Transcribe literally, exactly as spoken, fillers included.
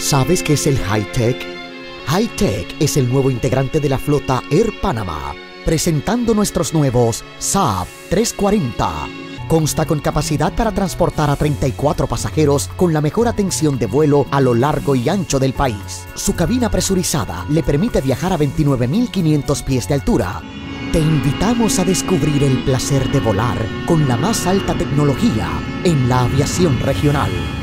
¿Sabes qué es el Hi-Tech? Hi-Tech es el nuevo integrante de la flota Air Panama, presentando nuestros nuevos Saab trescientos cuarenta. Consta con capacidad para transportar a treinta y cuatro pasajeros con la mejor atención de vuelo a lo largo y ancho del país. Su cabina presurizada le permite viajar a veintinueve mil quinientos pies de altura. Te invitamos a descubrir el placer de volar con la más alta tecnología en la aviación regional.